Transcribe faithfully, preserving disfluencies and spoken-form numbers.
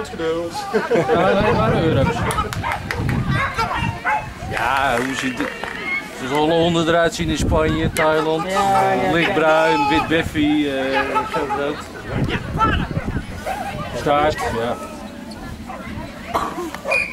Goed geduld. Ja, nee, maar euro's. Ja, hoe ziet het? Zoals alle honden eruit zien in Spanje, Thailand. Ja, ja, lichtbruin, wit beffie, uh, zo groot. Staart, ja.